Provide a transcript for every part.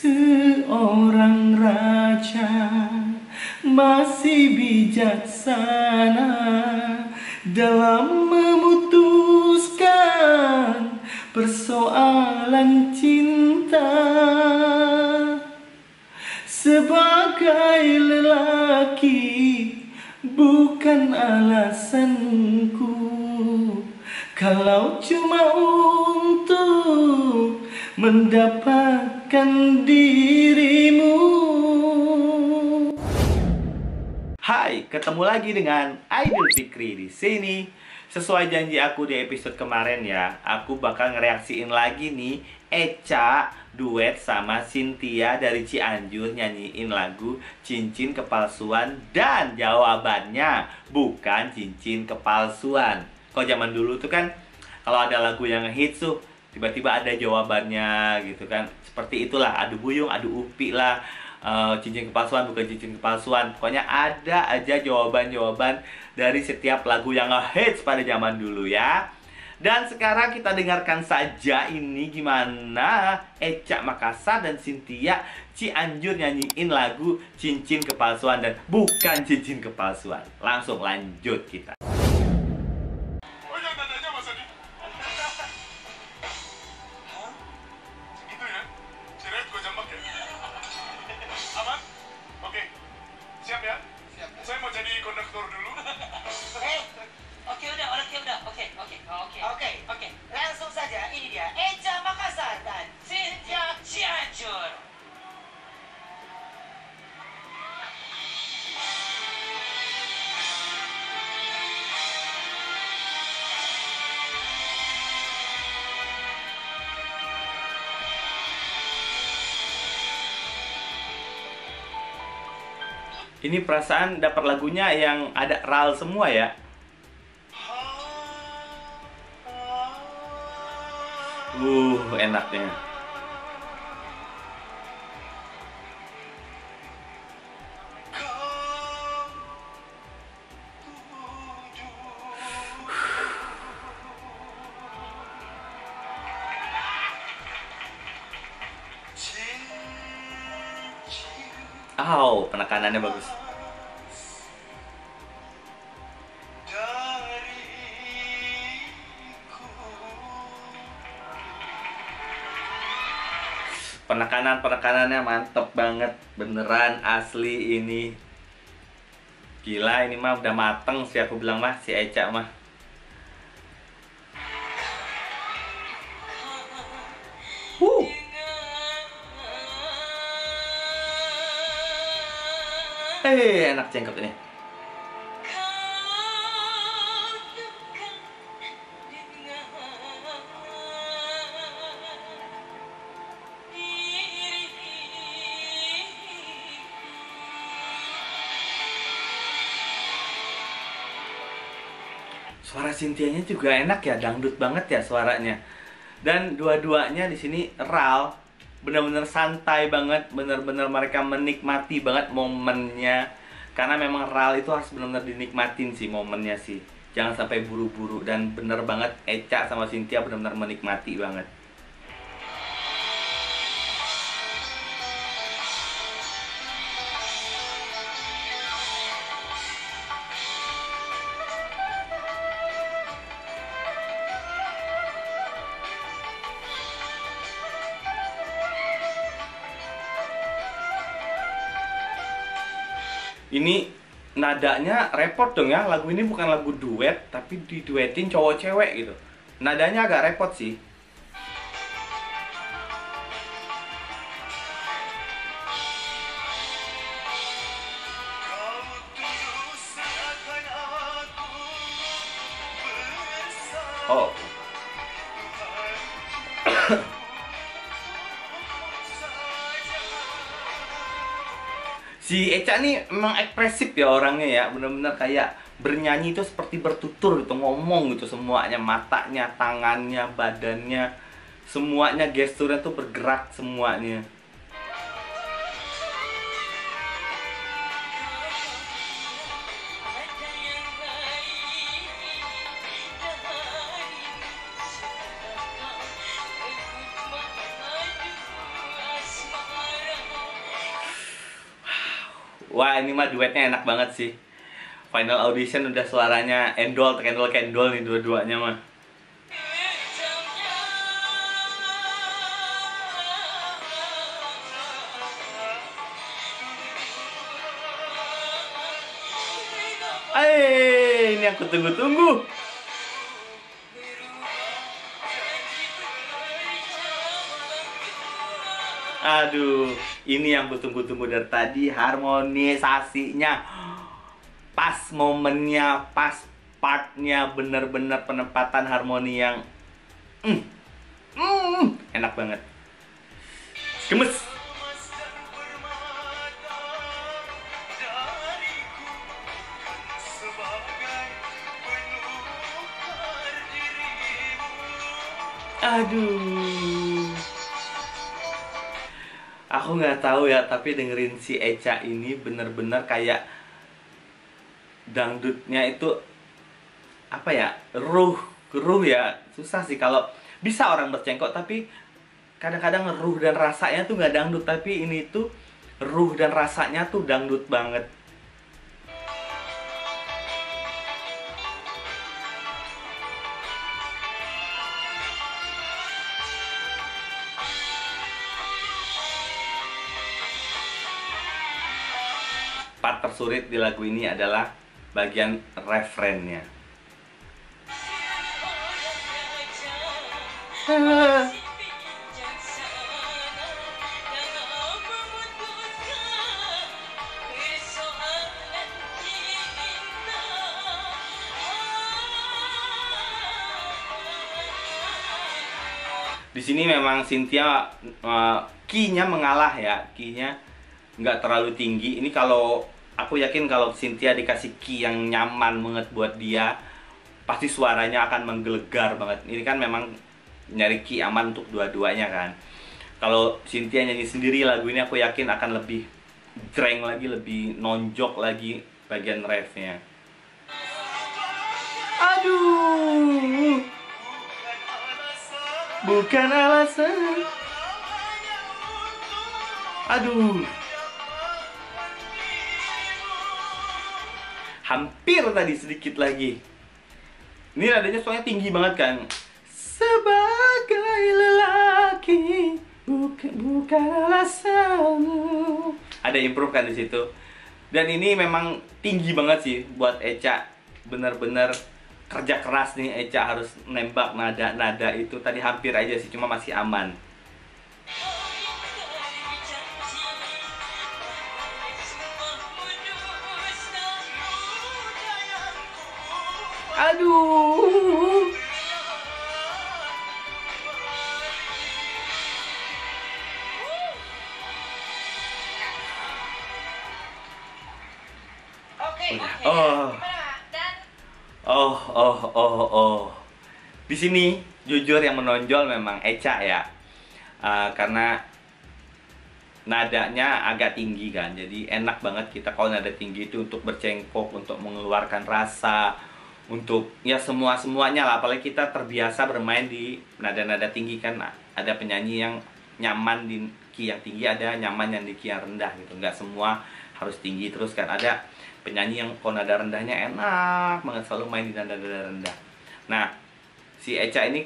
Seorang raja masih bijaksana dalam memutuskan persoalan cinta. Sebagai lelaki bukan alasanku kalau cuma untuk mendapatkan dirimu. Hai, ketemu lagi dengan Aidil Fikri di sini. Sesuai janji aku di episode kemarin ya, aku bakal ngereaksiin lagi nih Echa duet sama Cynthia dari Cianjur nyanyiin lagu Cincin Kepalsuan, dan jawabannya bukan cincin kepalsuan. Kalau zaman dulu tuh kan kalau ada lagu yang hits tuh tiba-tiba ada jawabannya gitu kan. Seperti itulah, adu buyung, adu upi lah. Cincin kepalsuan bukan cincin kepalsuan. Pokoknya ada aja jawaban-jawaban dari setiap lagu yang ngehits pada zaman dulu ya. Dan sekarang kita dengarkan saja ini gimana Echa Makassar dan Cynthia Cianjur nyanyiin lagu Cincin Kepalsuan dan bukan cincin kepalsuan. Langsung lanjut kita. Oh yang nadanya Mas Adi? Hah? Segitu ya? Siret gue jambak ya? Aman? Oke. Siap ya? Siap. Saya mau jadi konduktor dulu. Oke. Langsung saja, ini dia Echa Makassar dan Cynthia Cianjur. Ini perasaan dapat lagunya yang ada ral semua ya. Enaknya. Penekanannya bagus. Penekanannya mantep banget, beneran asli ini. Gila, ini mah udah mateng sih aku bilang mah, si Echa mah. Enak cengkep ini. Suara Cynthianya juga enak ya, dangdut banget ya suaranya. Dan dua-duanya di sini raw, bener-bener santai banget, bener-bener mereka menikmati banget momennya. Karena memang raw itu harus bener-bener dinikmatin sih momennya sih. Jangan sampai buru-buru, dan bener banget Echa sama Cynthia bener-bener menikmati banget. Ini nadanya repot dong ya, lagu ini bukan lagu duet, tapi diduetin cowok cewek gitu. Nadanya agak repot sih. Oh. Si Echa nih emang ekspresif ya orangnya ya, bener-bener kayak bernyanyi itu seperti bertutur gitu, ngomong gitu semuanya, matanya, tangannya, badannya, semuanya gesturnya tuh bergerak semuanya. Wah, ini mah duetnya enak banget sih. Final audition udah suaranya endol, kendol nih dua-duanya mah. Ini aku tunggu-tunggu. Aduh, ini yang aku tunggu-tunggu dari tadi, harmonisasinya. Pas momennya, pas partnya, bener-bener penempatan harmoni yang enak banget. Gemes. Aduh, aku nggak tahu ya, tapi dengerin si Echa ini bener-bener kayak dangdutnya itu apa ya, ruh ya. Susah sih kalau bisa orang bercengkok, tapi kadang-kadang ruh dan rasanya tuh nggak dangdut, tapi ini tuh ruh dan rasanya tuh dangdut banget. Part tersulit di lagu ini adalah bagian refrennya. Di sini memang Cynthia key-nya mengalah ya, key-nya nggak terlalu tinggi. Ini kalau aku yakin kalau Cynthia dikasih key yang nyaman banget buat dia, pasti suaranya akan menggelegar banget. Ini kan memang nyari key aman untuk dua-duanya kan. Kalau Cynthia nyanyi sendiri lagu ini, aku yakin akan lebih jreng lagi, lebih nonjok lagi bagian refnya. Aduh, bukan alasan. Aduh, hampir tadi sedikit lagi. Ini nadanya soalnya tinggi banget kan. Sebagai lelaki, bukan alasanmu. Ada improve kan di situ. Dan ini memang tinggi banget sih buat Echa. Bener-bener kerja keras nih Echa, harus nembak nada-nada itu. Tadi hampir aja sih, cuma masih aman. Aduh. Oke, Oh. Dan Di sini jujur yang menonjol memang Echa ya. Karena nadanya agak tinggi kan. Jadi enak banget kita kalau nada tinggi itu untuk bercengkok, untuk mengeluarkan rasa, untuk ya semuanya lah. Apalagi kita terbiasa bermain di nada-nada tinggi kan. Ada penyanyi yang nyaman di key yang tinggi, ada nyaman yang di key yang rendah gitu. Nggak semua harus tinggi terus kan. Ada penyanyi yang kalau nada rendahnya enak banget, selalu main di nada-nada rendah. Nah, si Echa ini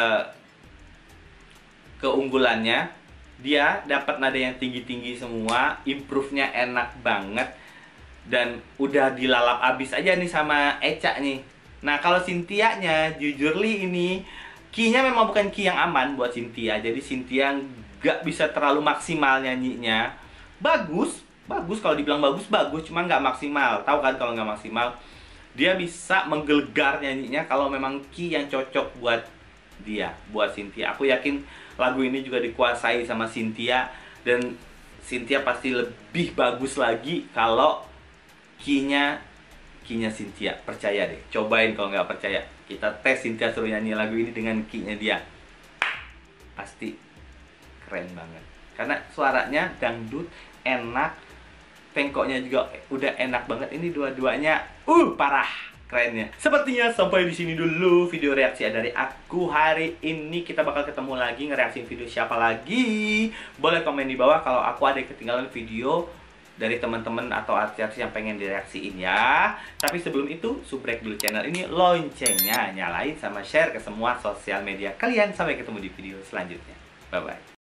keunggulannya dia dapat nada yang tinggi-tinggi semua, improve-nya enak banget, dan udah dilalap abis aja nih sama Echa nih. Nah, kalau Cynthia-nya, jujurly ini key-nya memang bukan key yang aman buat Cynthia. Jadi Cynthia nggak bisa terlalu maksimal nyanyinya. Bagus kalau dibilang bagus, cuma nggak maksimal. Tahu kan kalau nggak maksimal, dia bisa menggelegar nyanyinya kalau memang key yang cocok buat dia, buat Cynthia. Aku yakin lagu ini juga dikuasai sama Cynthia, dan Cynthia pasti lebih bagus lagi kalau key-nya Cynthia. Percaya deh, cobain kalau nggak percaya. Kita tes Cynthia suruh nyanyi lagu ini dengan key-nya dia. Pasti keren banget. Karena suaranya dangdut, enak, tengkoknya juga udah enak banget. Ini dua-duanya parah kerennya. Sepertinya sampai di sini dulu video reaksi dari aku hari ini. Kita bakal ketemu lagi ngereaksiin video siapa lagi. Boleh komen di bawah kalau aku ada ketinggalan video dari teman-teman atau artis yang pengen direaksiin ya. Tapi sebelum itu, subrek dulu channel ini, loncengnya nyalain sama share ke semua sosial media kalian. Sampai ketemu di video selanjutnya. Bye-bye.